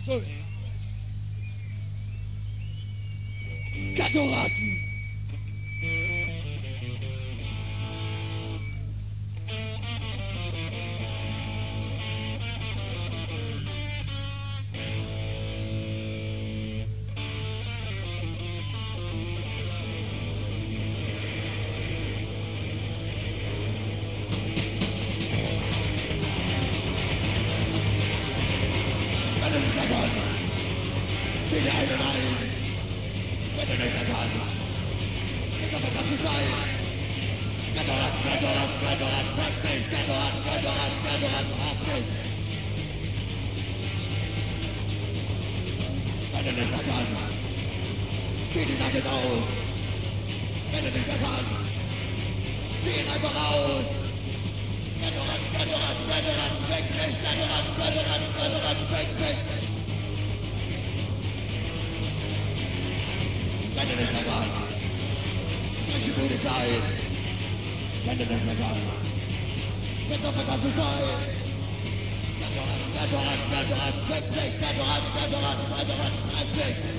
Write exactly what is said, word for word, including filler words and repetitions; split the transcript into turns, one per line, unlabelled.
Schuld. Katoraten. Zieh dir einen ein, wenn du nicht mehr kannst. Ich hoffe, kannst du sein. Ghettorat, Ghettorat, Ghettorat, frag dich. Ghettorat, Ghettorat, Ghettorat, frag dich. Wenn du nicht mehr kannst, zieh die Nacken aus. Wenn du nicht mehr kannst, zieh ihn einfach aus. Ghettorat, Ghettorat, Ghettorat, fick dich. Ghettorat, Ghettorat, Ghettorat, fick dich. Wenn du nicht mehr kannst, durch die gute Zeit. Wenn du nicht mehr kannst, jetzt doch kannst du sein. Ghettorat, Ghettorat, Ghettorat, fick dich. Ghettorat, Ghettorat, Ghettorat, fick dich.